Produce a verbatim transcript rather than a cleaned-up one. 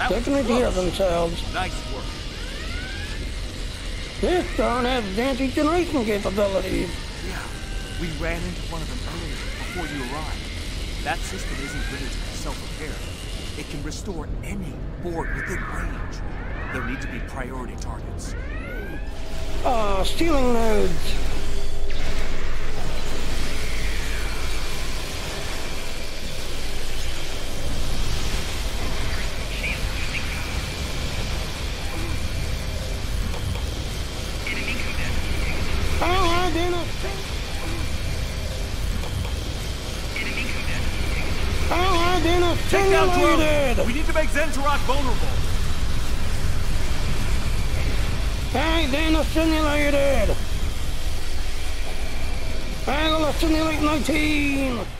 taking it care of themselves. Nice work. This drone has anti-generation capabilities. Yeah, we ran into one of them earlier before you arrived. That system isn't limited to self-repair. It can restore any Borg within range. There need to be priority targets. Ah, uh, stealing nodes. Take down drone! We need to make Zentorok vulnerable! Hey, Dana simulated! I'm gonna simulate nineteen!